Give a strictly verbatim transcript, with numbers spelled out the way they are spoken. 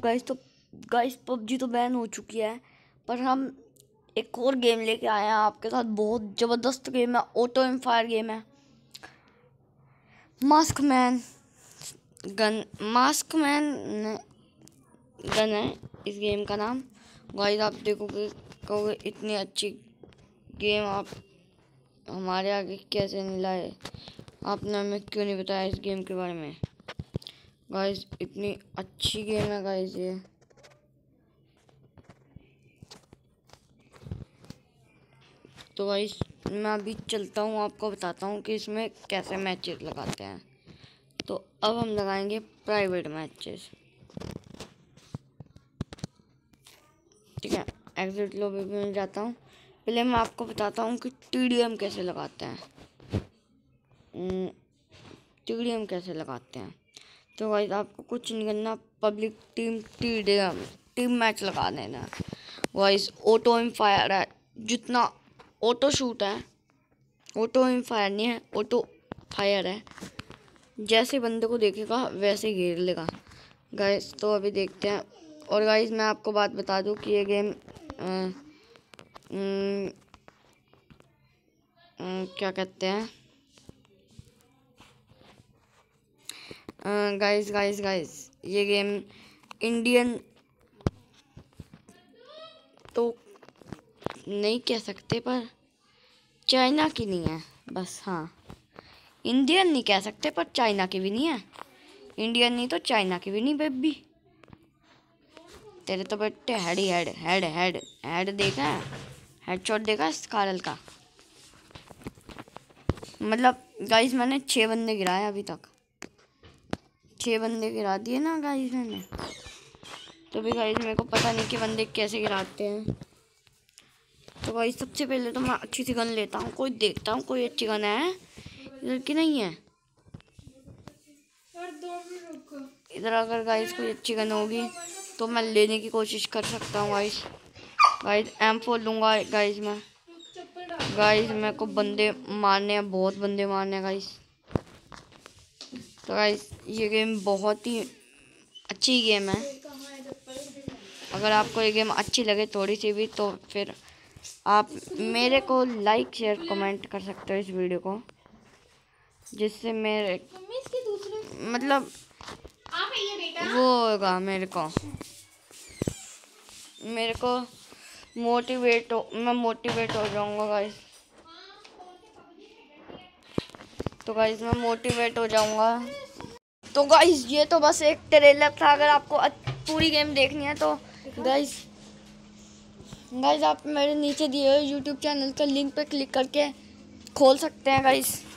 Guys तो guys PUBG तो ban हो चुकी है, पर हम एक और गेम लेके आए हैं आपके साथ। बहुत ज़बरदस्त गेम है, ऑटो एम्फायर गेम है। Mask man gun mask man gun है इस गेम का नाम। गाइस आप देखोगे कहोगे इतनी अच्छी गेम आप हमारे आगे कैसे नहीं लाए, आपने हमें क्यों नहीं बताया इस गेम के बारे में। गाइस इतनी अच्छी गेम है गाइस ये। तो गाइस मैं अभी चलता हूँ, आपको बताता हूँ कि इसमें कैसे मैचेस लगाते हैं। तो अब हम लगाएंगे प्राइवेट मैचेस। ठीक है, एग्जिट लॉबी में जाता हूँ। पहले मैं आपको बताता हूँ कि टीडीएम कैसे लगाते हैं। टीडीएम कैसे लगाते हैं तो गाइस आपको कुछ नहीं करना, public team TDM team match लगा देना। गाइस ऑटो एम्फायर है, जितना ऑटो शूट है, ऑटो एम्फायर नहीं है, ऑटो फायर है। जैसे बंदे को देखेगा वैसे घेर लेगा गाइस। तो अभी देखते हैं। और गाइस मैं आपको बात बता दूं कि ये गेम आ, न, न, क्या कहते हैं गाइस गाइस गाइस ये गेम इंडियन तो नहीं कह सकते, पर चाइना की नहीं है बस। हाँ, इंडियन नहीं कह सकते, पर चाइना की भी नहीं है। इंडियन नहीं तो चाइना की भी नहीं बेबी। तेरे तो बेटे हेड ही हेड हेड हेड हेड देखा है, हेडशॉट देखा है स्कारल का। मतलब गाइस मैंने छः बंदे गिराए अभी तक, छः बंदे गिरा दिए ना गाइस मैंने। तो भी गाइस मेरे को पता नहीं कि बंदे कैसे गिराते हैं। तो गाइस सबसे पहले तो मैं अच्छी सी गन लेता हूँ, कोई देखता हूँ कोई अच्छी गन है इधर की नहीं है। इधर अगर गाइस कोई अच्छी गन होगी तो मैं लेने की कोशिश कर सकता हूँ गाइस। गाइस एम फोर लूँगा गाइस मैं। गाइस मेरे को बंदे मारने हैं, बहुत बंदे मारने हैं गाइस। तो गाइस ये गेम बहुत ही अच्छी गेम है। अगर आपको ये गेम अच्छी लगे थोड़ी सी भी, तो फिर आप मेरे को लाइक शेयर कमेंट कर सकते हो इस वीडियो को, जिससे मेरे मतलब वो होगा, मेरे को मेरे को मोटिवेट हो मैं मोटिवेट हो जाऊंगा गाइस। तो गाइस मैं मोटिवेट हो जाऊंगा। तो गाइस ये तो बस एक ट्रेलर था। अगर आपको पूरी गेम देखनी है तो गाइस गाइस आप मेरे नीचे दिए हुए यूट्यूब चैनल का लिंक पे क्लिक करके खोल सकते हैं गाइस।